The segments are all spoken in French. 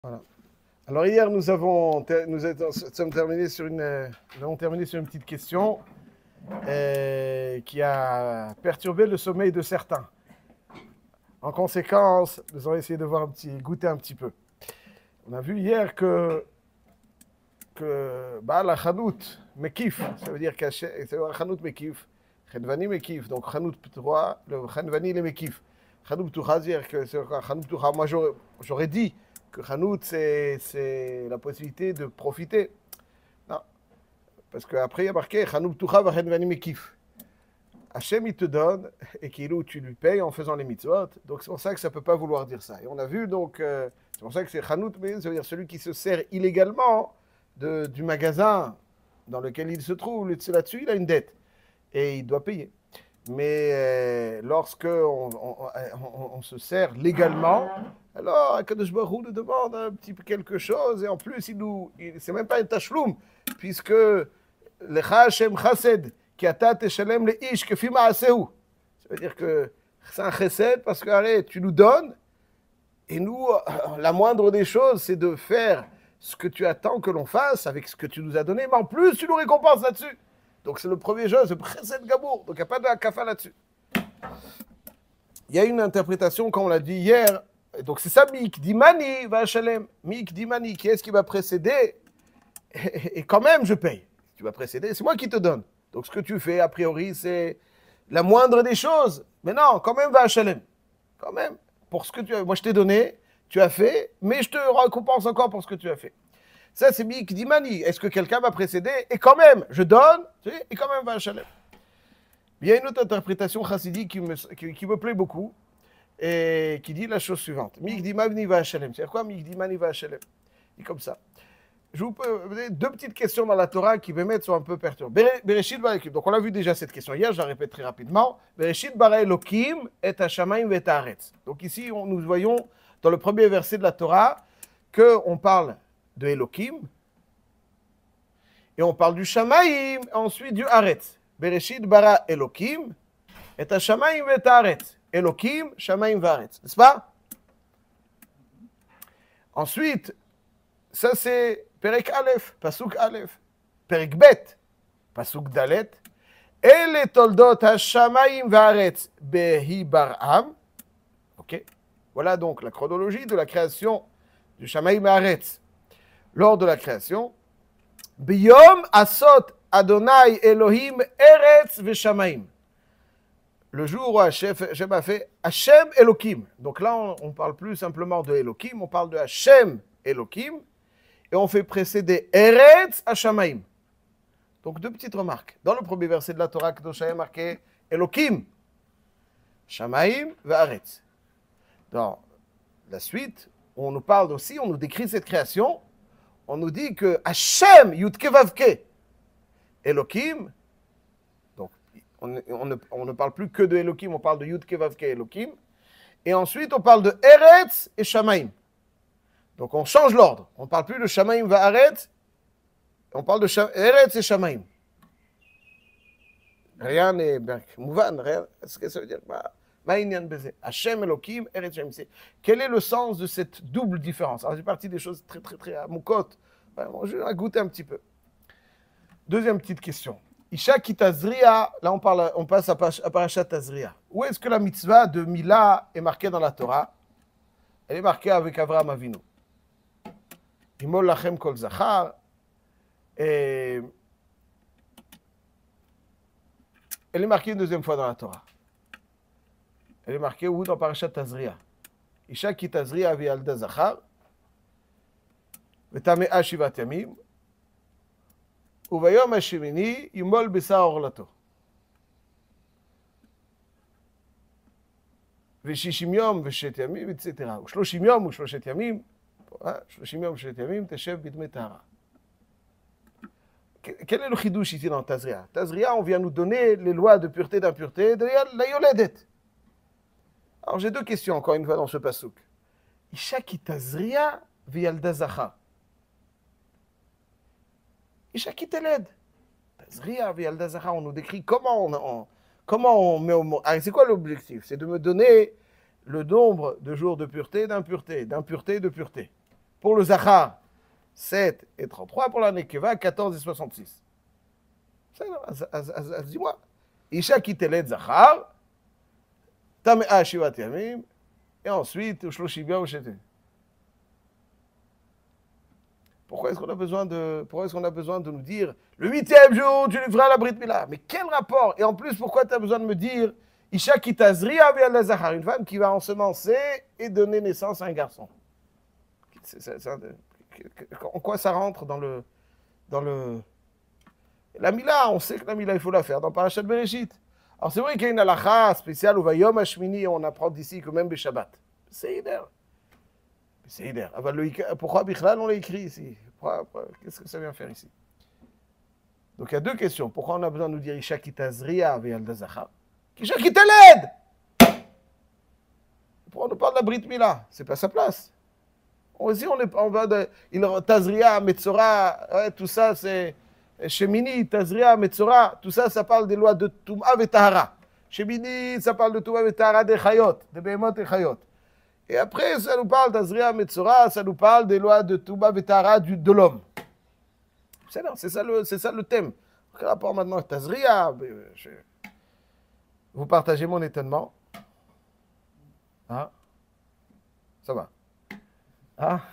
Voilà. Alors hier, nous avons terminé sur une petite question qui a perturbé le sommeil de certains. En conséquence, nous allons essayer de goûter un petit peu. On a vu hier que la Chanout Mekif, ça veut dire que c'est la Chanout Mekif, Chenvani Mekif, donc Chanout P'toura, le Chenvani le Mekif. Chanout P'toura, c'est-à-dire que c'est Chanout P'toura. Moi, j'aurais dit que Chanout, c'est la possibilité de profiter. Non, parce qu'après, il y a marqué Chanout P'toura va Chenvani Mekif. Hachem, il te donne, et qu'il ou tu lui payes en faisant les mitzvot. Donc, c'est pour ça que ça ne peut pas vouloir dire ça. Et on a vu, donc, c'est pour ça que c'est Chanout, mais ça veut dire celui qui se sert illégalement du magasin dans lequel il se trouve. Là-dessus, il a une dette. Et il doit payer. Mais lorsque on se sert légalement, alors Akadosh Baruch Hu nous demande un petit peu quelque chose. Et en plus, c'est même pas un tashloum, puisque Lecha Hashem Chased, qui ata teshalem le ish kefi ma'aseu. Ça veut dire que c'est un chesed parce que allez, tu nous donnes, et nous, la moindre des choses, c'est de faire ce que tu attends que l'on fasse avec ce que tu nous as donné, mais en plus, tu nous récompenses là-dessus. Donc c'est le premier jeu, c'est chesed gabour. Donc il n'y a pas de kafa là-dessus. Il y a une interprétation, comme on l'a dit hier, donc c'est ça, Mik Dimani va Shalem. Mik Dimani, qui est-ce qui va précéder? Et quand même, je paye. Tu vas précéder, c'est moi qui te donne. Donc ce que tu fais, a priori, c'est la moindre des choses. Mais non, quand même, va à Shalem. Quand même, pour ce que tu as... Moi, je t'ai donné, tu as fait, mais je te récompense encore pour ce que tu as fait. Ça, c'est Mik Dimani. Est-ce que quelqu'un m'a précédé? Et quand même, je donne, et quand même, va à Shalem. Il y a une autre interprétation chassidique qui me plaît beaucoup, et qui dit la chose suivante. Mik Dimani va à Shalem. C'est quoi Mik Dimani va à Shalem? Il est comme ça. Je vous poser deux petites questions dans la Torah qui sont un peu perturbées. Bereshit bara Elokim. Donc on a vu déjà cette question hier, je la répète très rapidement. Bereshit bara Elokim et Hashamayim ve Haaretz. Donc ici, nous voyons dans le premier verset de la Torah qu'on parle de Elokim et on parle du Shamayim et ensuite du Haaretz. Bereshit bara Elokim et Hashamayim ve Haaretz. Elokim, Shamayim ve Haaretz. N'est-ce pas? Ensuite, ça c'est Perek Aleph, Pasuk Aleph. Perek Bet, Pasuk Dalet. Ele toldot hashamayim va'aretz behi bar'am. Ok. Voilà donc la chronologie de la création du Shamayim va'aretz. Lors de la création, Biyom asot Adonai Elohim eretz ve'shamayim. Le jour où Hashem a fait Hashem Elohim. Donc là, on ne parle plus simplement de Elohim, on parle de Hashem Elohim. Et on fait précéder Eretz à Shamaim. Donc deux petites remarques. Dans le premier verset de la Torah, Kedoshah est marqué Elokim, Shamaim va Eretz. Dans la suite, on nous parle aussi, on nous décrit cette création, on nous dit que Hashem Yudke Vavke, Elokim, donc on ne parle plus que de Elokim, on parle de Yudke Vavke Elokim, et ensuite on parle de Eretz et Shamaim. Donc on change l'ordre. On ne parle plus de Shamaim va'aretz, on parle de Eretz et Shamaim. Rien n'est mouvan, rien. Est-ce que ça veut dire Hashem Elokim, Eretz Shamaim. Quel est le sens de cette double différence? Alors j'ai parti des choses très très très à mon côte. Je vais goûter un petit peu. Deuxième petite question. Isha Kitazria, là on passe à Parashat Tazria. Où est-ce que la mitzvah de Mila est marquée dans la Torah? Elle est marquée avec Avraham Avinu. Imol lachem kol zachar. Elle est marquée une deuxième fois dans la Torah. Elle est marquée où? Dans Parashat Tazria. Isha ki Tazria v'yalda zachar. V'tamea shivat yamim. Uvayom hashemini yimol b'sar orlato. וששים יום ושת ימים, etc. ושלושים יום ושלושת ימים, 30 יום ושת ימים, תשב בדמי טהרה. Quel est le chidouche ici dans Tazria? Tazria, on vient nous donner les lois de pureté, d'impureté de la Yoledet. Alors j'ai deux questions encore une fois dans ce passouk. Isha ki Tazria v'yalda zachar. Isha ki teled. Tazria v'yalda zachar, on nous décrit comment on met au monde. C'est quoi l'objectif? C'est de me donner le nombre de jours de pureté, d'impureté, de pureté. Pour le Zachar, 7 et 33. Pour la Nekeva, 14 et 66. אז dis-moi, Isha qui t'élève Zachar, Tamea Shivat Yamim, et ensuite, Shloshim Yom Sheté. Pourquoi est-ce qu'on a besoin de nous dire le 8e jour, tu lui feras la Brit Mila? Mais quel rapport? Et en plus, pourquoi tu as besoin de me dire Isha qui tazria ve'al Zachar, une femme qui va ensemencer et donner naissance à un garçon? En quoi ça rentre dans le la Mila? On sait que la Mila, il faut la faire dans Parashat Bereshit. Alors c'est vrai qu'il y a une halakha spéciale où Vayom Hashmini, on apprend d'ici que même Shabbat. C'est idéal. Pourquoi Bichlal on l'a écrit ici? Qu'est-ce que ça vient faire ici? Donc il y a deux questions. Pourquoi on a besoin de nous dire Isha qui tazria ve'al Zachar? Isha qui t'aide. Pourquoi on nous parle de la Brit Mila? C'est pas sa place. Aussi on va de Tazria, Metzora, ouais, tout ça c'est Shemini, Tazria, Metzora, tout ça, ça parle des lois de Touma et Tahara. Shemini, ça parle de Touma et Tahara des Chayot, des Behemot et Chayot. Et après, ça nous parle d'Azria, Metzora, ça nous parle des lois de Touma et Tahara de l'homme. C'est ça le thème. Quel rapport maintenant avec Tazria? Vous partagez mon étonnement? Hein? Ça va? Ah?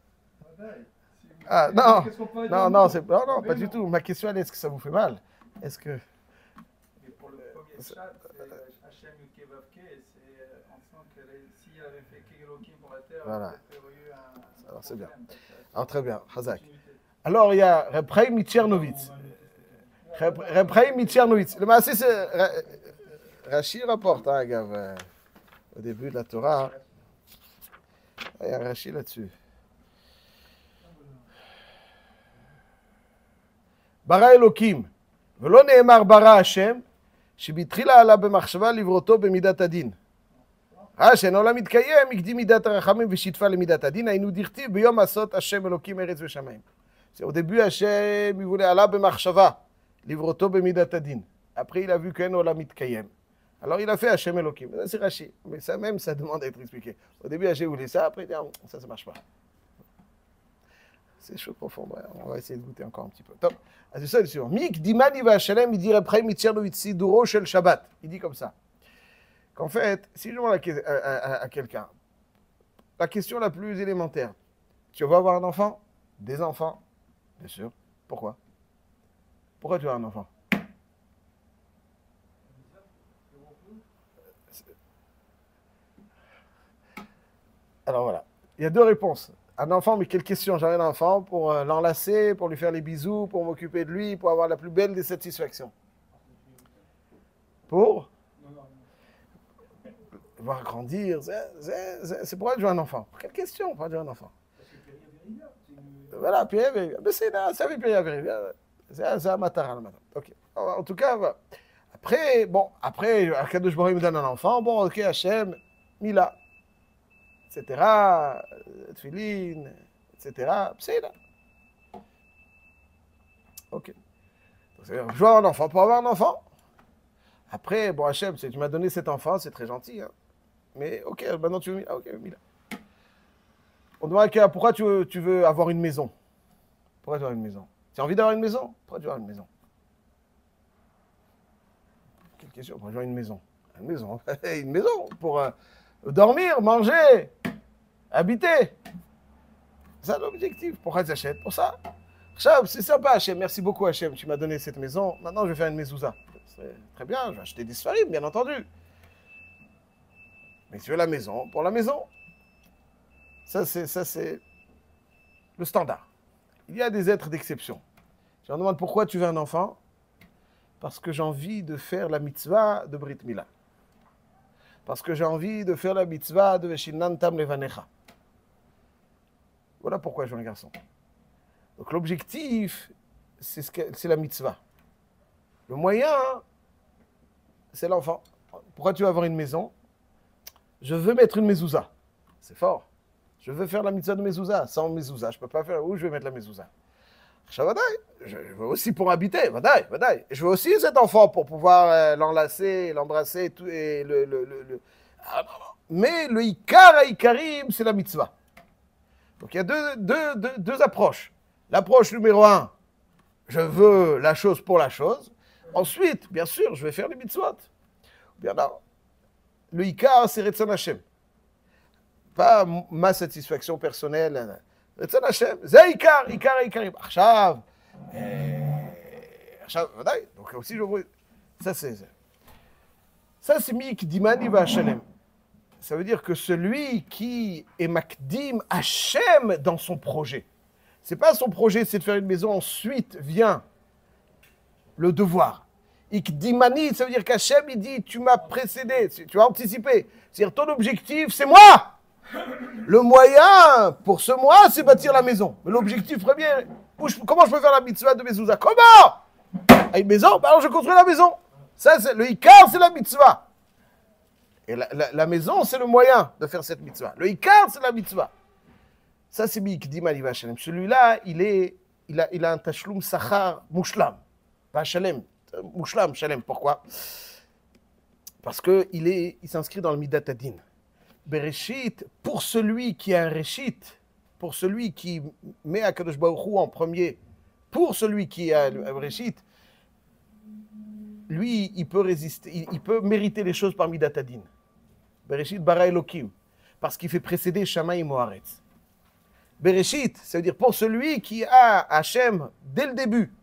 Ah, non, non, pas du tout. Ma question, elle est, est-ce que ça vous fait mal? Est-ce que... Mais pour le premier chat, c'est Hachem Yudkevavke, on sent que s'il avait fait Kegelokim pour la terre, voilà. il aurait eu un... Alors, c'est bien. Alors, très bien, Hazak. Alors, il y a Reprei Mitchernovitz. Reprei Mitchernovitz. Le massé, c'est... Rashi rapporte, hein, Gav, au début de la Torah. Il y a Rashi là-dessus. Bara Elokim, ולא נאמר ברא השם, שבתחילה עלה במחשבה לבראותו במידת הדין. שאין העולם מתקיים, הקדים מידת הרחמים ושיתפה למידת הדין, היינו דכתיב ביום עשות השם אלוקים ארץ ושמיים. Au début, Hachem, il voulait Allah b'machshava, livroto b'midat adin. Après, il a vu qu'en olam mitkayem. Alors, il a fait Hachem Elokim. C'est Rashi, mais ça même, ça demande d'être expliqué. Au début, Hachem voulait ça, après, il dit, ça ne marche pas. C'est chaud profond, on va essayer de goûter encore un petit peu. Top. C'est ça le suivant. Mik dimani v'Hashem, il dit Reprei mitchernovitzi duro shel Shabbat. Il dit comme ça. Qu'en fait, si je demande à quelqu'un, la question la plus élémentaire, tu veux avoir un enfant? Des enfants? Bien sûr. Pourquoi? Pourquoi tu veux un enfant? Alors voilà, il y a deux réponses. Un enfant, mais quelle question? J'aurais un enfant pour l'enlacer, pour lui faire les bisous, pour m'occuper de lui, pour avoir la plus belle des satisfactions. Pour voir grandir. C'est pourquoi je veux un enfant. Quelle question? Pourquoi je veux un enfant? Voilà, puis c'est ça fait Péria Vérivia. C'est un matara. Ok. En tout cas, voilà. Après, Akadosh Baruch Hu me donne un enfant. Bon, ok, Hachem, Mila, etc. Tfilin, etc. C'est là. Ok. Je veux avoir un enfant. Pour avoir un enfant, après, bon, Hachem, tu m'as donné cet enfant, c'est très gentil. Hein. Mais ok, maintenant tu veux Mila. Ok, Mila. On demande pourquoi tu veux avoir une maison? Pourquoi tu veux avoir une maison? Tu as envie d'avoir une maison? Pourquoi tu veux avoir une maison? Quelle question? Pourquoi tu veux avoir une maison? Une maison. Une maison pour dormir, manger, habiter. C'est ça l'objectif. Pourquoi tu achètes? Pour ça. C'est sympa, Hachem. Merci beaucoup, Hachem. Tu m'as donné cette maison. Maintenant, je vais faire une mezouza. C'est très bien. Je vais acheter des sfarim, bien entendu. Mais tu veux la maison pour la maison. Ça, c'est le standard. Il y a des êtres d'exception. Je leur demande pourquoi tu veux un enfant? Parce que j'ai envie de faire la mitzvah de Brit Mila. Parce que j'ai envie de faire la mitzvah de Veshinan Tam Levanecha. Voilà pourquoi je veux un garçon. Donc l'objectif, c'est la mitzvah. Le moyen, c'est l'enfant. Pourquoi tu veux avoir une maison? Je veux mettre une mezouza. C'est fort. Je veux faire la mitzvah de mezouza. Sans mezouza, je ne peux pas faire. Où je vais mettre la mezouza? Je veux aussi pour habiter. Vadaï. Je veux aussi cet enfant pour pouvoir l'enlacer, l'embrasser. Tout, et Mais le ikar à ikarim, c'est la mitzvah. Donc il y a deux approches. L'approche numéro 1, je veux la chose pour la chose. Ensuite, bien sûr, je vais faire les mitzvot. Bien là, le Ikar, c'est Retzon Hashem. Pas ma satisfaction personnelle. Retzon Hashem, c'est Ikar. עכשיו, ודאי, donc aussi je vois, ça c'est Mikdimani va Hashem. Ça veut dire que celui qui est Makdim Hashem dans son projet. C'est pas son projet, c'est de faire une maison, ensuite vient le devoir. Ikdimani, ça veut dire qu'Hachem, il dit, tu m'as précédé, tu as anticipé. C'est-à-dire, ton objectif, c'est moi. Le moyen pour ce mois, c'est bâtir la maison. Mais l'objectif premier, comment je peux faire la mitzvah de Mezouza? Comment? À une maison, alors je construis la maison. Ça, c'est le Ikar, c'est la mitzvah. Et la maison, c'est le moyen de faire cette mitzvah. Le Ikar, c'est la mitzvah. Ça, c'est Mikdimani va Hashem. Celui-là, il a un tashlum sachar mushlam. Pas shalem. Mushlam, shalem. Pourquoi? Parce qu'il s'inscrit dans le Midat Adin. Bereshit, pour celui qui a un Reshit, pour celui qui met Akadosh Baruch Hu en premier, pour celui qui a un Reshit, lui, il peut résister, il peut mériter les choses par Midat Adin. Bereshit bara Elokim, parce qu'il fait précéder Shamayim Moharetz. Bereshit, ça veut dire pour celui qui a Hachem dès le début,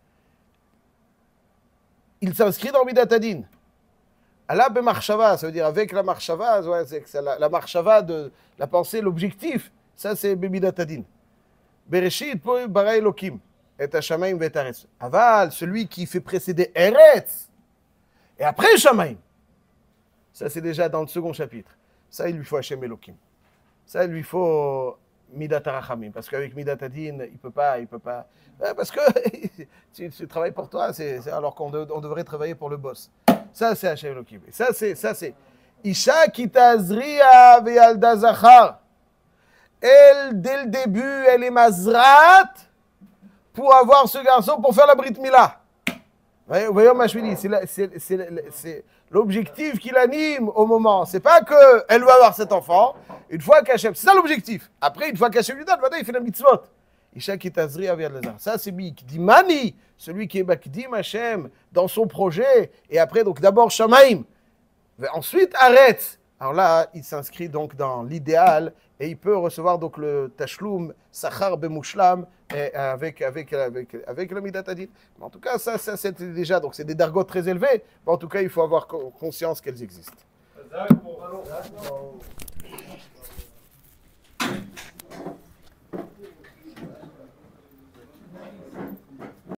il s'inscrit dans Midat Adin. Allah b'marshava, ça veut dire avec la marshava, c'est la marshava de la pensée, l'objectif, ça c'est Midat Adin. Bereshit bara Elokim, et Hashamayim vet Eretz. Aval, celui qui fait précéder Eretz, et après Shamayim, ça c'est déjà dans le second chapitre. Ça il lui faut Hashem Elokim. Ça il lui faut Midat Arachamim, parce qu'avec Midat Adin, il peut pas, parce que tu travailles pour toi, alors qu'on devrait travailler pour le boss. Ça c'est Hashem Elokim. Ça c'est Isha kitazriya veyalda zachar. Elle, dès le début, elle est mazrat pour avoir ce garçon pour faire la Brit Mila. Voyons ma chouini, c'est l'objectif qui l'anime au moment. C'est pas qu'elle va avoir cet enfant, une fois qu'Hachem, c'est ça l'objectif. Après, une fois qu'Hachem lui donne, il fait la mitzvot. Isha kitazri aviad lazar. Ça, c'est Mikdimani, celui qui est Makdim Hachem dans son projet. Et après, donc d'abord Shamaim. Ensuite, Aretz. Alors là, il s'inscrit donc dans l'idéal et il peut recevoir donc le Tashlum Sachar Bemushlam avec le Midat Adin. Mais en tout cas, ça c'était déjà, donc c'est des dargots très élevés. Mais en tout cas, il faut avoir conscience qu'elles existent.